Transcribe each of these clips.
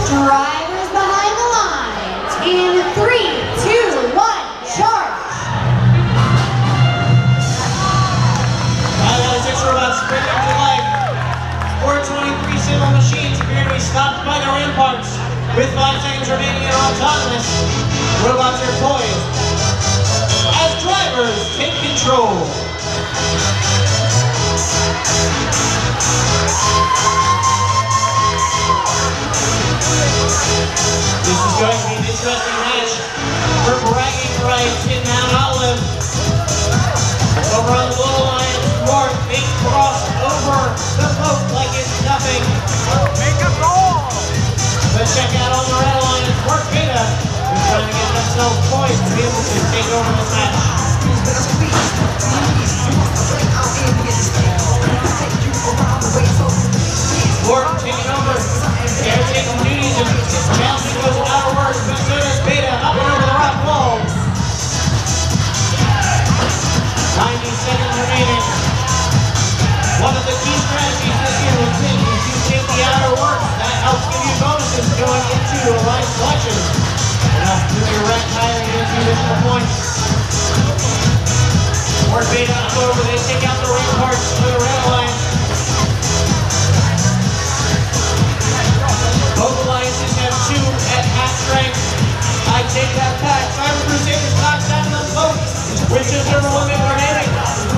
Drivers behind the lines in 3, 2, 1, charge. 5 out of 6 robots sprinting to life. 423 civil machines appear to be stopped by the ramparts. With 5 seconds remaining and autonomous, robots are poised as drivers take control. This is going to be an interesting match for bragging rights in Mount Olive. Over on the blue line, North, they cross over the moat like it's nothing. Make a goal! But check out on the red line, it's Mark Beta, who's trying to get themselves poised to be able to take over this match. Gordon taking over. They're taking duties of Chelsea goes out of work, but so does Beta up and over the rock wall. 90 seconds remaining. One of the key strategies this year has been to get the outer work. That helps give you bonuses going into a line selection. Enough to your red tire to get 2 additional points. More Beta up over. They take out the ramparts for the red line. Both alliances have 2 at half strength. I take that back. Cyber Crusaders knocks down the boat with just over 1 minute remaining.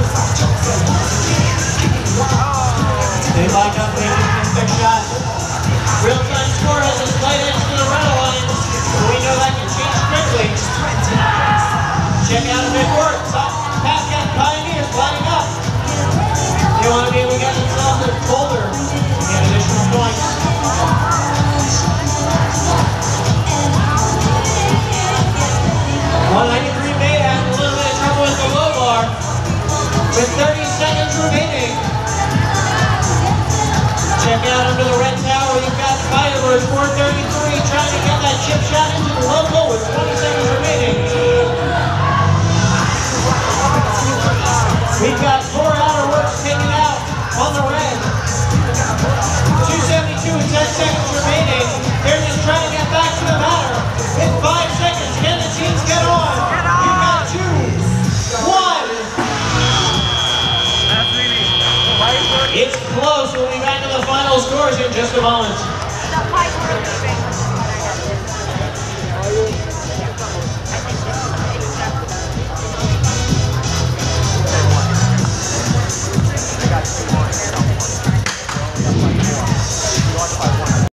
They lock up, they miss their shot. Real-time score has a slight edge to the red alliance, but we know that can change quickly. Check out a big work. Pascack Pioneers lining up. They want to be able to get themselves a folder to get additional points. 193 Beta had a little bit of trouble with the low bar. With 30 seconds remaining. Check out under the red tower, you've got Firebird 433 trying to get that chip shot into the low goal with 20 seconds remaining. We've got 4 outer works taken out on the red. 272 and 10 seconds remaining. They're just trying to get back to the matter. In 5 seconds, can the teams get on? You've got 2, 1. It's close. We'll be back to the final scores in just a moment.